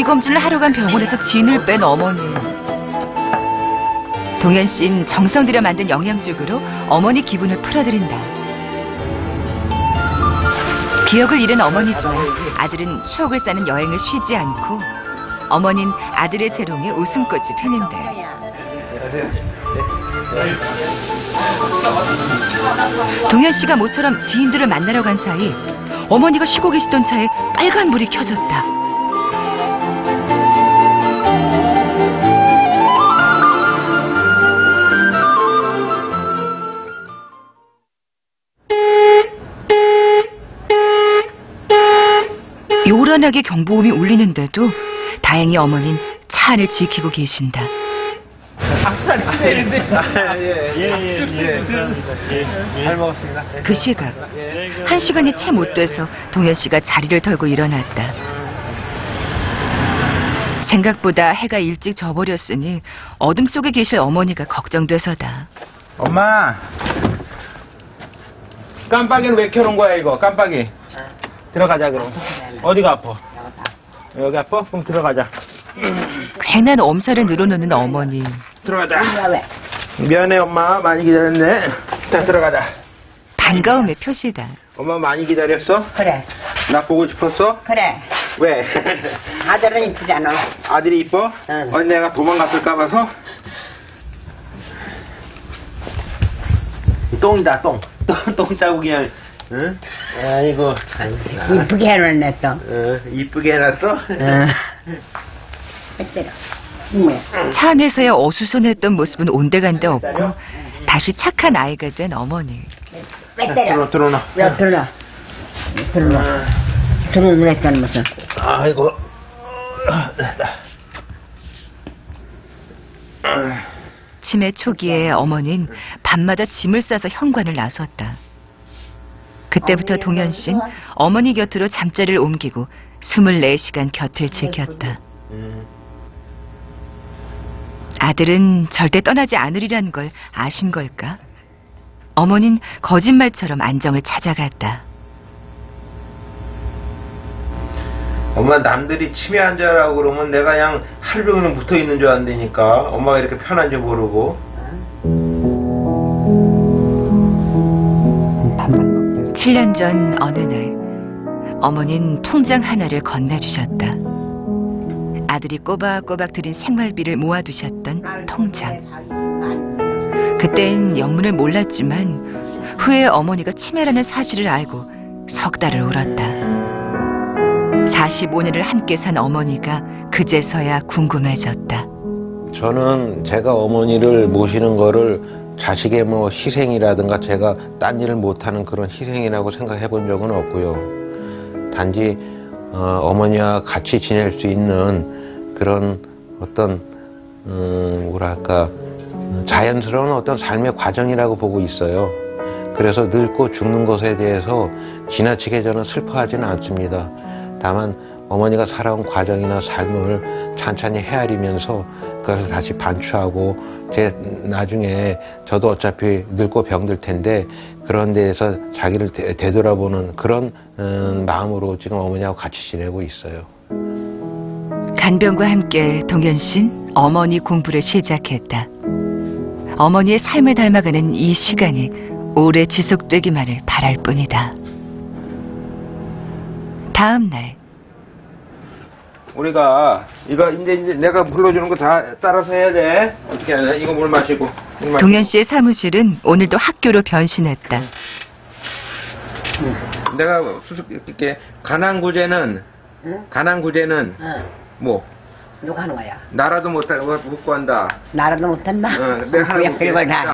피검진을 하러 간 병원에서 진을 뺀 어머니. 동현 씨는 정성 들여 만든 영양죽으로 어머니 기분을 풀어드린다. 기억을 잃은 어머니지만 아들은 추억을 쌓는 여행을 쉬지 않고 어머니는 아들의 재롱에 웃음꽃이 피는데 동현 씨가 모처럼 지인들을 만나러 간 사이 어머니가 쉬고 계시던 차에 빨간 불이 켜졌다. 요란하게 경보음이 울리는데도 다행히 어머니는 차 안을 지키고 계신다. 박살이 때리는데. 잘 먹었습니다. 그 시각 1시간이 채 못 돼서 동현 씨가 자리를 털고 일어났다. 생각보다 해가 일찍 져버렸으니 어둠 속에 계실 어머니가 걱정돼서다. 엄마, 깜빡이는 왜 켜놓은 거야 이거? 깜빡이. 들어가자 그럼. 어디가 아파? 여기 아파? 그럼 들어가자. 괜한 엄살을 늘어놓는 어머니. 들어가자. 미안해 엄마, 많이 기다렸네. 자, 들어가자. 반가움의 표시다. 엄마 많이 기다렸어? 그래. 나 보고 싶었어? 그래. 왜? 아들은 이쁘잖아. 아들이 이뻐? 응. 언니 내가 도망갔을까 봐서? 똥이다 똥. 똥 자국이야. 응? 아이고. 이쁘게 해놨네 또. 이쁘게 해놨어? 응. 때려. 뭐야? 차 안에서의 어수선했던 모습은 온데간데 없고 다시 착한 아이가 된 어머니. 왜 때려? 들어놔. 야, 들어놔. 들어놔. 들어놓으랬잖아 무슨. 아이고. 치매 초기에 어머니는 밤마다 짐을 싸서 현관을 나섰다. 그때부터 동현 씨는 어머니 곁으로 잠자리를 옮기고 24시간 곁을 지켰다. 아들은 절대 떠나지 않으리란 걸 아신 걸까? 어머니는 거짓말처럼 안정을 찾아갔다. 엄마 남들이 치매 환자라고 그러면 내가 그냥 하루 종일 붙어 있는 줄 안다니까. 엄마가 이렇게 편한 줄 모르고. 7년 전 어느 날 어머니는 통장 하나를 건네주셨다. 아들이 꼬박꼬박 들인 생활비를 모아두셨던 통장. 그땐 영문을 몰랐지만 후에 어머니가 치매라는 사실을 알고 석 달을 울었다. 45년을 함께 산 어머니가 그제서야 궁금해졌다. 저는 제가 어머니를 모시는 거를 자식의 뭐 희생이라든가 제가 딴 일을 못하는 그런 희생이라고 생각해 본 적은 없고요. 단지 어머니와 같이 지낼 수 있는 그런 어떤 뭐랄까 자연스러운 어떤 삶의 과정이라고 보고 있어요. 그래서 늙고 죽는 것에 대해서 지나치게 저는 슬퍼하지는 않습니다. 다만 어머니가 살아온 과정이나 삶을 찬찬히 헤아리면서 그것을 다시 반추하고 제 나중에 저도 어차피 늙고 병들 텐데 그런 데에서 자기를 되돌아보는 그런 마음으로 지금 어머니하고 같이 지내고 있어요. 간병과 함께 동현 씨는 어머니 공부를 시작했다. 어머니의 삶을 닮아가는 이 시간이 오래 지속되기만을 바랄 뿐이다. 다음 날 우리가 이거 이제 내가 불러주는 거 다 따라서 해야 돼. 어떻게 해야 돼? 이거 물 마시고. 동현 씨의 사무실은 오늘도 학교로 변신했다. 내가 수수께끼 가난구제는 응? 가난구제는 응. 뭐 누가 하는 거야? 나라도 못 구한다. 나라도 못했나? 응, 내가 하나 왜 볼게. 그걸 다